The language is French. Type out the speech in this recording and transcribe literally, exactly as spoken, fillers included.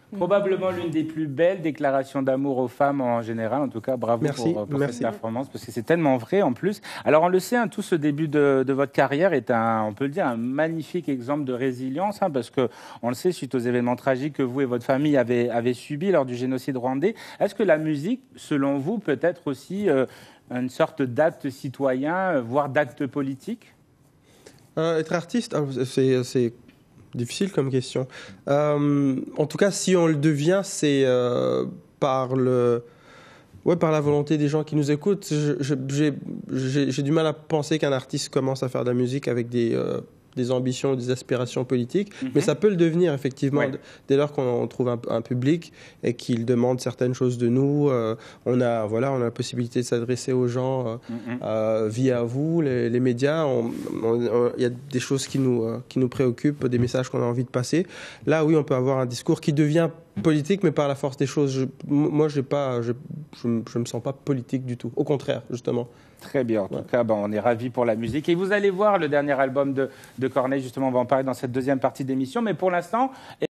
Probablement l'une des plus belles déclarations d'amour aux femmes en général. En tout cas, bravo Merci, pour, pour merci. cette performance, parce que c'est tellement vrai en plus. Alors, on le sait, hein, tout ce début de, de votre carrière est un, on peut le dire, un magnifique exemple de résilience, hein, parce que on le sait, suite aux événements tragiques que vous et votre famille avez, avez subis lors du génocide rwandais. Est-ce que la musique, selon vous, peut être aussi euh, une sorte d'acte citoyen, voire d'acte politique? Euh, être artiste, ah, c'est, c'est difficile comme question. Euh, en tout cas, si on le devient, c'est euh, par le, ouais, par la volonté des gens qui nous écoutent. Je- je- J'ai j'ai- j'ai du mal à penser qu'un artiste commence à faire de la musique avec des, euh, des ambitions, des aspirations politiques, Mhm. mais ça peut le devenir effectivement Ouais. d- dès lors qu'on trouve un, un public et qu'il demande certaines choses de nous. Euh, on a, voilà, on a la possibilité de s'adresser aux gens euh, Mhm. euh, via vous, les, les médias. On- on- on- Il y a des choses qui nous, euh, qui nous préoccupent, des messages qu'on a envie de passer. Là, oui, on peut avoir un discours qui devient politique, mais par la force des choses. Je- moi, j'ai pas, je, je, me- je me sens pas politique du tout. Au contraire, justement. Très bien, en tout Ouais. cas, ben, on est ravis pour la musique. Et vous allez voir le dernier album de, de Corneille, justement, on va en parler dans cette deuxième partie d'émission. Mais pour l'instant,